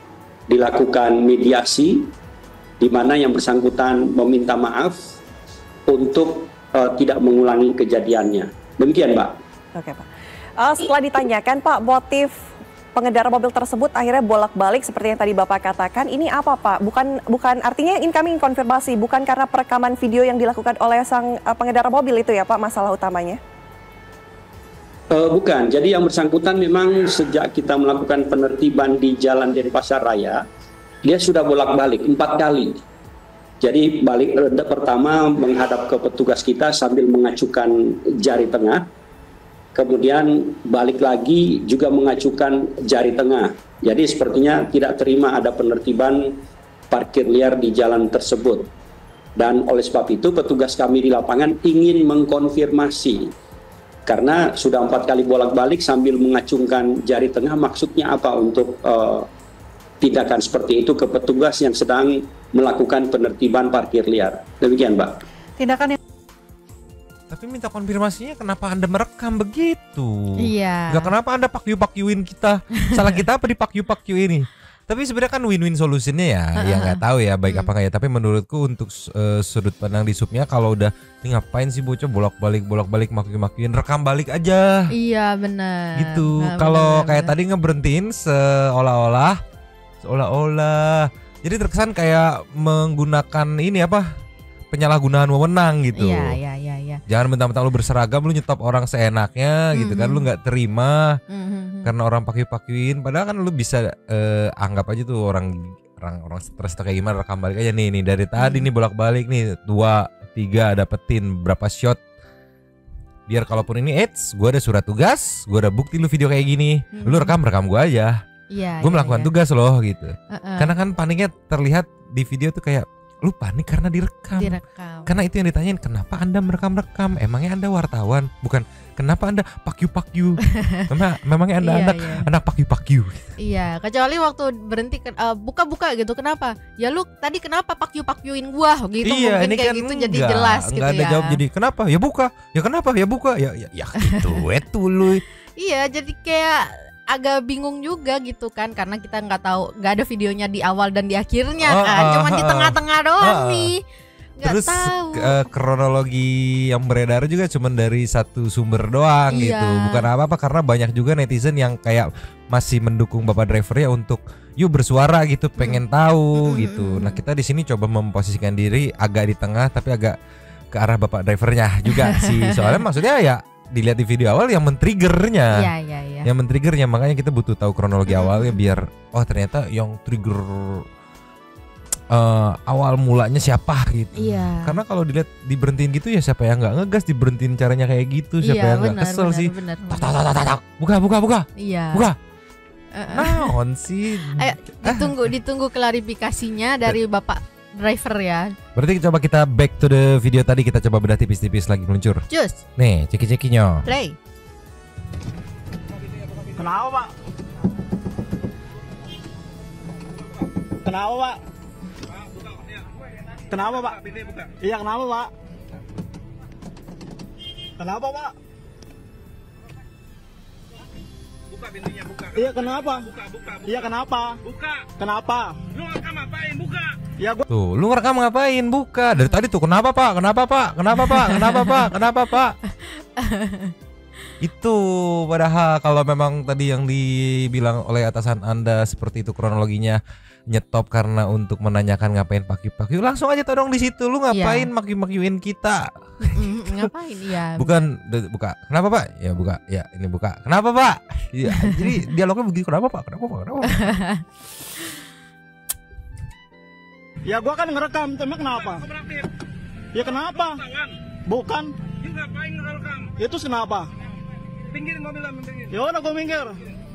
dilakukan mediasi di mana yang bersangkutan meminta maaf untuk tidak mengulangi kejadiannya. Demikian, Mbak. Oke, Pak. Setelah ditanyakan, Pak, motif pengendara mobil tersebut akhirnya bolak-balik seperti yang tadi Bapak katakan, ini apa, Pak? Bukan artinya ini kami ingin konfirmasi, bukan karena perekaman video yang dilakukan oleh sang pengendara mobil itu ya, Pak, masalah utamanya? Bukan, jadi yang bersangkutan memang sejak kita melakukan penertiban di Jalan Denpasar Raya, dia sudah bolak-balik 4 kali. Jadi balik pertama menghadap ke petugas kita sambil mengacukan jari tengah, kemudian balik lagi juga mengacukan jari tengah. Jadi sepertinya tidak terima ada penertiban parkir liar di jalan tersebut. Dan oleh sebab itu petugas kami di lapangan ingin mengkonfirmasi. Karena sudah 4 kali bolak-balik sambil mengacungkan jari tengah, maksudnya apa untuk tindakan seperti itu ke petugas yang sedang melakukan penertiban parkir liar. Demikian, Mbak. Tindakan yang... Tapi minta konfirmasinya kenapa Anda merekam begitu? Iya. Gak kenapa Anda pakyu-pakyuin kita? Salah kita apa di pakyu-pakyu ini? Tapi sebenarnya kan win-win solutionnya ya, ya nggak tahu ya baik apa nggak ya. Tapi menurutku untuk sudut pandang di subnya, kalau udah ini ngapain sih bocah bolak-balik makyu-makyuin, rekam balik aja. Iya benar. Gitu. Nah, Kalau benar, kayak benar. tadi ngeberhentiin seolah-olah, jadi terkesan kayak menggunakan ini apa? Penyalahgunaan wewenang gitu. Iya. Jangan mentang-mentang lu berseragam lu nyetop orang seenaknya gitu kan, lu nggak terima karena orang pakyu-pakyuin, padahal kan lu bisa anggap aja tuh orang stres kayak gimana, rekam balik aja nih dari tadi nih bolak-balik nih 2, 3 dapetin berapa shot, biar kalaupun ini gue ada surat tugas, gue ada bukti lu video kayak gini, lu rekam gue aja, gue melakukan tugas loh gitu. Karena kan paniknya terlihat di video tuh kayak lu panik karena direkam. Karena itu yang ditanyain, kenapa Anda merekam-rekam? Emangnya Anda wartawan? Bukan, kenapa Anda pakyu-pakyu? Memangnya Anda anak pakyu-pakyu? Iya, kecuali waktu berhenti buka-buka gitu. Kenapa? Ya lu tadi kenapa pakyu-pakyuin gua gitu, iya, mungkin ini kayak kan gitu jadi jelas gitu ya. Enggak ada jawab, jadi kenapa? Ya buka. Ya kenapa? Ya buka. Ya itu lu. Iya, jadi kayak agak bingung juga gitu kan, karena kita nggak ada videonya di awal dan di akhirnya kan, cuma di tengah-tengah doang nih. Terus kronologi yang beredar juga cuma dari satu sumber doang gitu, bukan apa-apa, karena banyak juga netizen yang kayak masih mendukung bapak driver ya untuk yuk bersuara gitu, pengen tahu gitu. Nah kita di sini coba memposisikan diri agak di tengah tapi agak ke arah bapak drivernya juga sih, soalnya maksudnya ya dilihat di video awal yang men-triggernya. Iya. Yang men-triggernya, makanya kita butuh tahu kronologi awalnya biar ternyata yang trigger awal mulanya siapa gitu. Iya. Karena kalau dilihat diberhentiin gitu ya siapa yang nggak ngegas diberhentiin caranya kayak gitu, siapa yang nggak kesel sih. Benar. Buka. Iya. Buka. Naon sih? Ayo ditunggu klarifikasinya dari Bapak driver ya. Berarti coba kita back to the video tadi, kita coba bedah tipis-tipis lagi meluncur. Cus. Nih, ceki-cekinya. Play. Kenapa, Pak? Kenapa, Pak? Kenapa, Pak? Iya, kenapa, Pak? Kenapa, Pak? Buka pintunya, buka. Iya, kenapa? Buka. Iya, kenapa? Buka. Kenapa? Lu ngerekam ngapain? Buka. Ya gua Tuh, lu ngerekam ngapain? Buka. Dari tadi tuh kenapa, Pak? Kenapa, Pak? Kenapa, Pak? Kenapa, Pak? Kenapa, Pak? Itu padahal kalau memang tadi yang dibilang oleh atasan Anda seperti itu kronologinya, nyetop karena untuk menanyakan ngapain pakyu-pakyu, langsung aja todong di situ. Lu ngapain makyu-makyuin kita? Ngapain ya? Bukan buka. Kenapa, Pak? Ya buka. Ya, ini buka. Kenapa, Pak? Ya, jadi dialognya begitu. Kenapa, Pak? Kenapa, Pak? Kenapa? Ya gua kan ngerekam, tapi kenapa? Kooperatif. Ya kenapa? Tawan. Bukan. Lu ngapain ngerekam? Itu kenapa? Pinggirin mobilnya, minggir. Ya udah gua minggir.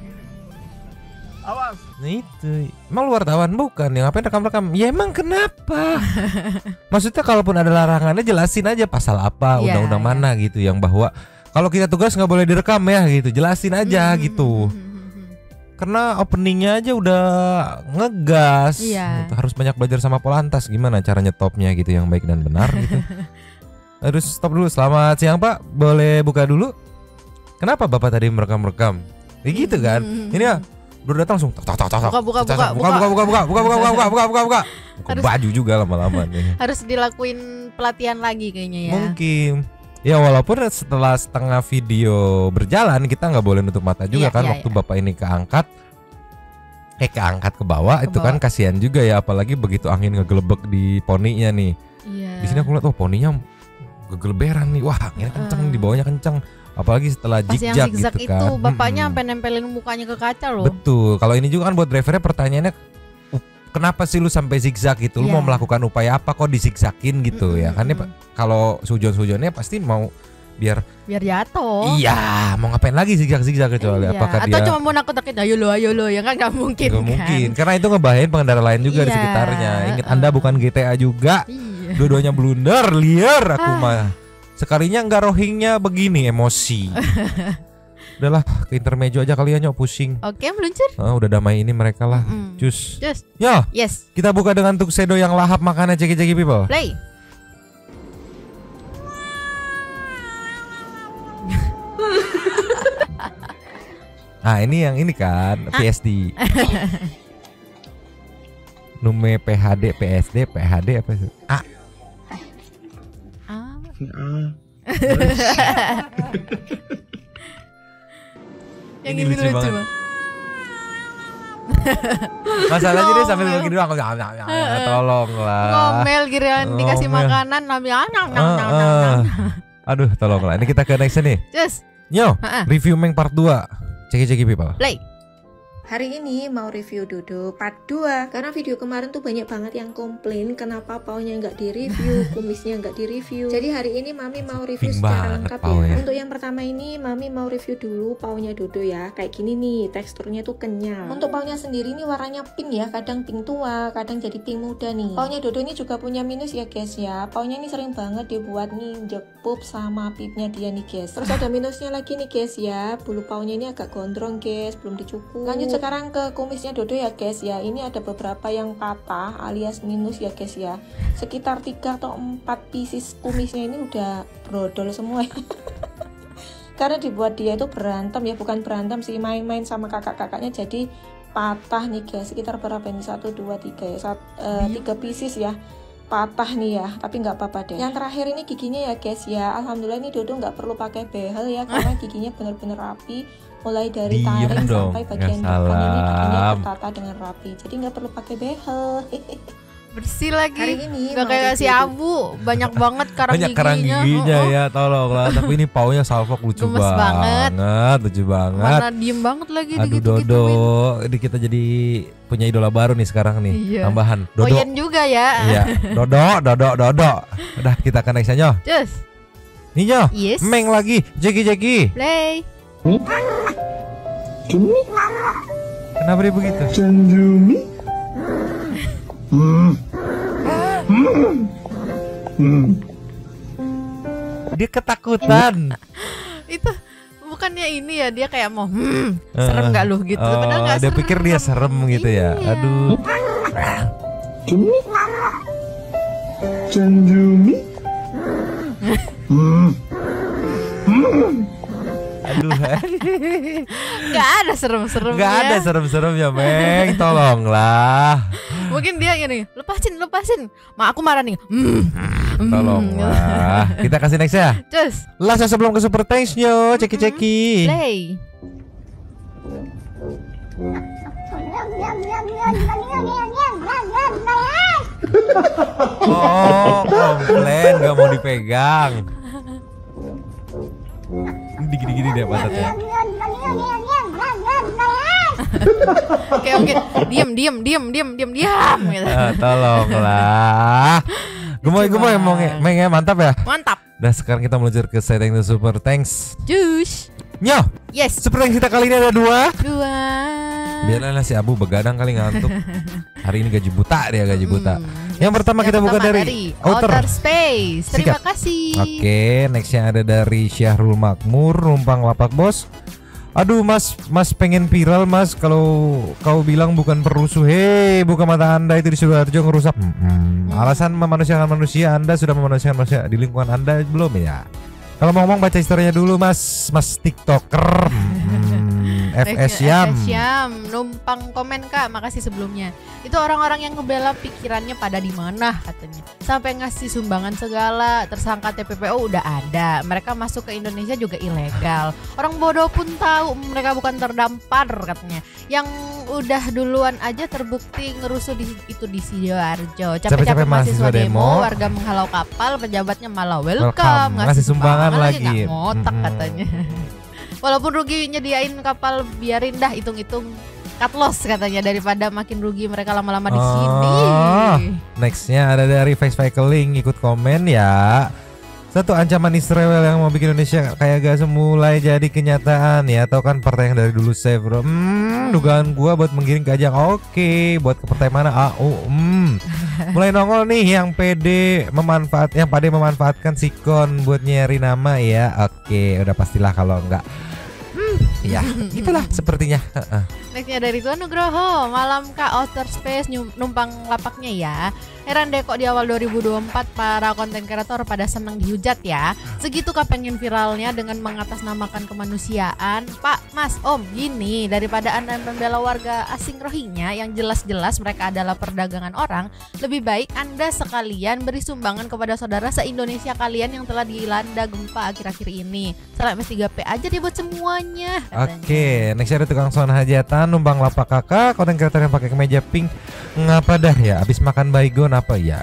Awas. Nah itu, emang lu wartawan bukan? Yang ngapain rekam-rekam? Ya emang kenapa? Maksudnya kalaupun ada larangannya jelasin aja pasal apa, undang-undang mana gitu, yang bahwa kalau kita tugas nggak boleh direkam ya gitu, jelasin aja gitu. Karena openingnya aja udah ngegas, harus banyak belajar sama Polantas gimana cara nyetopnya gitu yang baik dan benar gitu. Harus stop dulu. Selamat siang Pak, boleh buka dulu? Kenapa Bapak tadi merekam-rekam? Kayak gitu kan? Ini ya Bro datang langsung Buka. buka baju juga lama-lama nih. Harus dilakuin pelatihan lagi kayaknya ya. Mungkin. Ya walaupun setelah setengah video berjalan kita nggak boleh nutup mata juga kan waktu bapak ini keangkat ke bawah itu kan kasihan juga ya, apalagi begitu angin ngegelebek di poninya nih. Iya. Di sini aku lihat poninya gegeleberan nih, wah anginnya kenceng, di bawahnya kenceng. Apalagi setelah zigzag gitu itu, kan. bapaknya sampai nempelin mukanya ke kaca loh. Betul. Kalau ini juga kan buat drivernya pertanyaannya, kenapa sih lu sampai zigzag gitu? Lu mau melakukan upaya apa kok dizigzagin gitu ya? Kan kalau sujon-sujonnya pasti mau biar jatuh. Iya, mau ngapain lagi zigzag kecuali apakah atau cuma mau nakut-nakut ayo lo ya kan nggak mungkin. Nggak mungkin, karena itu ngebahayain pengendara lain juga di sekitarnya. Ingat Anda bukan GTA juga. Dua-duanya blunder, liar aku mah. Sekalinya nggak rohingnya begini emosi. Udahlah ke intermezzo aja kali ya, nyok pusing. Oke, meluncur. Udah damai ini mereka lah. Cus. Yo. Yes. Kita buka dengan tuxedo yang lahap makannya ceki-ceki people. Play. Nah ini yang ini kan PSD. Nume PHD PSD PHD apa itu? Yang ini lucu banget. Masalahnya dia sambil begini doang, tolong lah. Ngomel giliran dikasih makanan ambil Aduh, tolonglah. Ini kita ke next nih. Yo, review Meng part 2. Ceki-ceki people. Play. Hari ini mau review Dodo part 2. Karena video kemarin tuh banyak banget yang komplain kenapa paunya nggak di-review, kumisnya nggak di-review. Jadi hari ini Mami mau review secara lengkap ya. Untuk yang pertama ini Mami mau review dulu paunya Dodo ya. Kayak gini nih, teksturnya tuh kenyal. Untuk paunya sendiri nih warnanya pink ya, kadang pink tua, kadang jadi pink muda nih. Paunya Dodo ini juga punya minus ya guys ya. Paunya ini sering banget dibuat nginjek pup sama pipnya dia nih guys. Terus ada minusnya lagi nih guys ya. Bulu paunya ini agak gondrong guys, belum dicukur. Lanjut sekarang ke kumisnya Dodo ya guys ya. Ini ada beberapa yang patah alias minus ya guys ya. Sekitar 3 atau 4 pieces kumisnya ini udah brodol semua ya. Karena dibuat dia itu berantem ya, bukan berantem sih, main-main sama kakak-kakaknya jadi patah nih guys. Sekitar berapa ini? 1, 2, 3 ya. 3 pieces ya patah nih ya, tapi nggak apa-apa deh. Yang terakhir ini giginya ya guys ya. Alhamdulillah ini Dodo nggak perlu pakai behel ya, karena giginya bener-bener rapi. Mulai dari taring sampai bagian depan ini giginya tertata dengan rapi, jadi nggak perlu pakai behel. Bersih lagi. Hari ini nggak kayak si Abu, banyak banget karang giginya ya, tolonglah. Tapi ini paunya salvok lucu banget, lucu banget. Mana diem banget lagi. Aduh Dodo, ini kita jadi punya idola baru nih sekarang nih. Tambahan Dodo. Oyen juga ya. Iya, Dodo. Udah kita ke next aja. Nih Nyo, Meng lagi, Jeki. Play. Cumi? Kenapa dia begitu? Cumi? Dia ketakutan. Itu bukannya ini ya, dia kayak mau serem nggak lu gitu. Padahal nggak dia serem. pikir dia serem gitu ya. Aduh. Cumi? Cumi? Aduh, nggak ada serem-seremnya. Nggak ada serem-seremnya, Meng. Tolonglah. Mungkin dia gini, lepasin. Ma aku marah nih. Tolonglah. Kita kasih next ya. Last sebelum ke Super Thanks Nyo, ceki. Play. Oh, komplain nggak mau dipegang. Gini deh pantatnya. Oke, diam gitu. Tolonglah. Gemoy Meng ya, mantap ya. Mantap. Dan sekarang kita meluncur ke setting the Super Thanks. Juice. Nyo. Yes. Super Thanks kita kali ini ada 2. Biarlah si Abu begadang kali ngantuk. Hari ini gaji buta. Yang pertama kita buka dari Outer Space. Terima kasih. Oke, nextnya ada dari Syahrul Makmur, numpang lapak bos. Aduh mas pengen viral mas. Kalau kau bilang bukan perusuh, buka mata anda itu di Sidoarjo ngerusak. Alasan memanusiakan manusia, anda sudah memanusiakan manusia di lingkungan anda belum ya? Kalau mau ngomong baca historinya dulu mas TikToker. FS Syam. Numpang komen Kak, makasih sebelumnya. Itu orang-orang yang ngebela pikirannya pada di mana katanya. Sampai ngasih sumbangan segala, tersangka TPPO udah ada. Mereka masuk ke Indonesia juga ilegal. Orang bodoh pun tahu mereka bukan terdampar katanya. Yang udah duluan aja terbukti ngerusuh di Sidoarjo. Capek-capek mahasiswa demo, warga menghalau kapal, pejabatnya malah welcome, ngasih sumbangan lagi. Nggak ngotak katanya. Walaupun rugi nyediain kapal, biarin dah hitung-hitung cut loss katanya daripada makin rugi mereka lama-lama di sini. Nextnya ada dari Face Cycling ikut komen ya. Satu ancaman Israel yang mau bikin Indonesia kayak gas mulai jadi kenyataan ya. Tahu kan partai yang dari dulu safe bro. Dugaan gua buat menggiring ke ajang oke. Buat ke partai mana? Mulai nongol nih yang pede memanfaatkan sikon buat nyari nama ya. Oke, udah pastilah kalau enggak. Ya, itulah sepertinya. Nextnya dari Tuan Nugroho, malam Kak Outer Space numpang lapaknya ya. Heran deh kok di awal 2024 para konten kreator pada seneng dihujat ya. Segitu kah pengen viralnya dengan mengatasnamakan kemanusiaan? Pak, Mas, Om, gini, daripada Anda membela warga asing Rohingya yang jelas-jelas mereka adalah perdagangan orang, lebih baik Anda sekalian beri sumbangan kepada saudara se-Indonesia kalian yang telah dilanda gempa akhir-akhir ini. Salam S3P aja deh buat semuanya. Oke, next ada tukang sound hajatan numpang lapak kakak, konten kreator yang pakai kemeja pink. Ngapa dah ya? Abis makan baygon apa ya?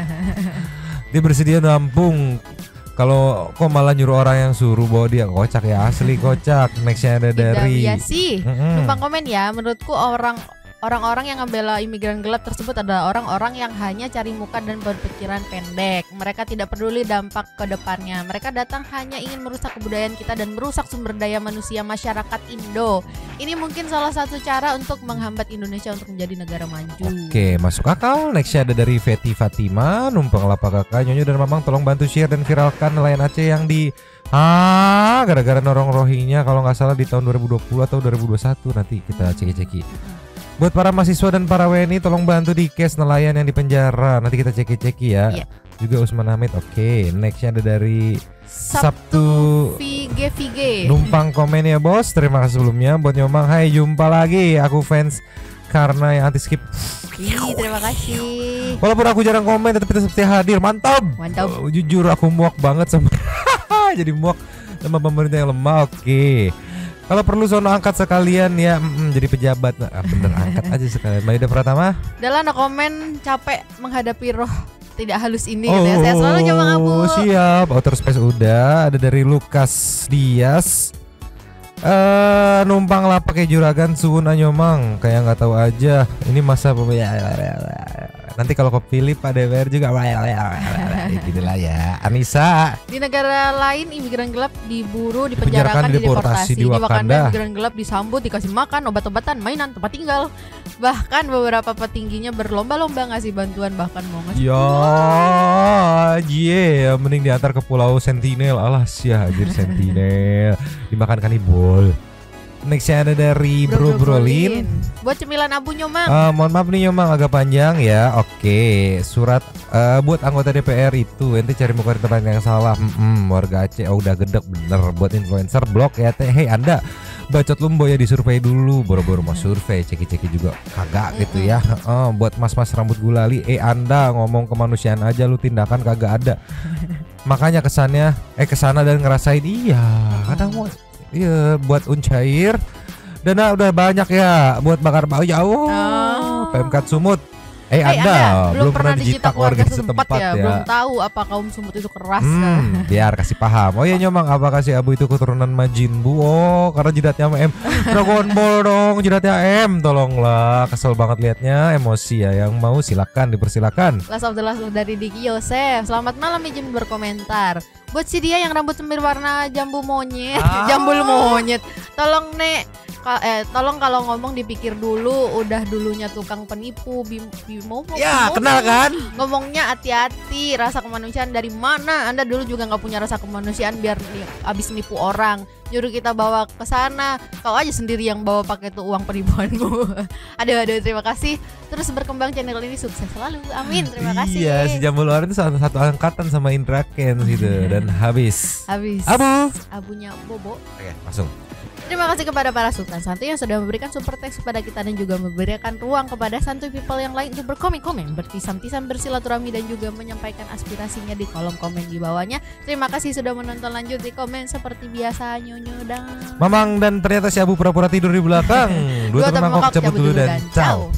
Dia bersedia nampung. Kalau kok malah nyuruh orang yang suruh bawa dia, kocak ya, asli kocak. Nextnya ada dari numpang komen ya. Menurutku orang-orang yang ngebela imigran gelap tersebut adalah orang-orang yang hanya cari muka dan berpikiran pendek. Mereka tidak peduli dampak ke depannya. Mereka datang hanya ingin merusak kebudayaan kita dan merusak sumber daya manusia masyarakat Indo. Ini mungkin salah satu cara untuk menghambat Indonesia untuk menjadi negara maju. Oke, masuk akal. Nextnya ada dari Feti Fatima, numpang lapak kakak. Nyonyo dan Mamang tolong bantu share dan viralkan nelayan Aceh yang di gara-gara norong Rohingya kalau nggak salah di tahun 2020 atau 2021. Nanti kita ceki-ceki. Buat para mahasiswa dan para WNI tolong bantu di case nelayan yang di penjara. Nanti kita ceki-ceki ya. Juga Usman Hamid. Oke, nextnya ada dari Sabtu VG. Numpang komen ya bos. Terima kasih sebelumnya. Buat Nyomang, hai jumpa lagi. Aku fans karena yang anti skip. Terima kasih. Walaupun aku jarang komen tapi tetap setia hadir. Mantap. Jujur aku muak banget sama jadi muak sama pemerintah yang lemah. Oke. Kalau perlu sono angkat sekalian ya, jadi pejabat. Bener angkat aja sekalian. Maida Pratama. Dalam komen capek menghadapi roh tidak halus ini katanya. Saya selalu Nyomang Abu. Siap. Outer Space udah. Ada dari Lukas Dias. Numpang lah pakai juragan suun Nyomang. Kayak nggak tahu aja. Ini masa nanti kalau kepilih Pak DPR juga ginilah ya. Anissa. Di negara lain imigran gelap diburu, dipenjarakan, dideportasi. Di Wakanda imigran gelap disambut, dikasih makan, obat-obatan, mainan, tempat tinggal. Bahkan beberapa petingginya berlomba-lomba ngasih bantuan, bahkan mau ngasih mending diantar ke Pulau Sentinel. Alas ya anjir Sentinel. Dimakan kanibal. Nextnya ada dari Bro Brolin. Buat cemilan Abu Nyomang. Mohon maaf nih Nyomang agak panjang ya. Oke, surat buat anggota DPR itu ente cari muka di tempat yang salah. Warga Aceh udah gedek bener. Buat influencer blog ya teh. Hey Anda bacot lumbo ya disurvei dulu. Boro-boro mau survei, ceki-ceki juga kagak gitu ya. Buat mas-mas rambut gulali, Anda ngomong kemanusiaan aja lu tindakan kagak ada. Makanya kesannya kesana dan ngerasain kadang mau buat uncair dana udah banyak ya buat bakar bau jauh. Pemkat Sumut. Anda belum pernah dijitak warga setempat ya. Belum tahu apa kaum Sumut itu keras. Biar kasih paham. Oh ya Nyomang, apa kasih Abu itu keturunan Majin Bu? Oh, karena jidatnya M. Dragon Ball dong, jidatnya M. Tolonglah, kesel banget liatnya, emosi ya. Yang mau silakan, dipersilakan. Last of the last dari Diki Yosef. Selamat malam, izin berkomentar. Buat si dia yang rambut semir warna jambul monyet. Tolong Nek, tolong kalau ngomong dipikir dulu, udah dulunya tukang penipu Bimo. Ya kenal kan? Ngomongnya hati-hati, rasa kemanusiaan dari mana? Anda dulu juga nggak punya rasa kemanusiaan biar abis nipu orang, nyuruh kita bawa ke sana, kau aja sendiri yang bawa pakai tuh uang penipuanmu. Aduh terima kasih. Terus berkembang channel ini sukses selalu, amin. Terima kasih. Iya, si Jambul Orang itu satu angkatan sama Indra Ken gitu dan habis. Abunya Bobo. Oke, langsung. Terima kasih kepada para sultan santuy yang sudah memberikan super teks kepada kita dan juga memberikan ruang kepada santuy people yang lain untuk berkomen-komen, bertisam-tisam, bersilaturahmi dan juga menyampaikan aspirasinya di kolom komen di bawahnya. Terima kasih sudah menonton, lanjut di komen seperti biasa. Nyonyo dan Mamang dan ternyata si Abu pura-pura tidur di belakang. Dua teman mangkok cabut dulu dan ciao.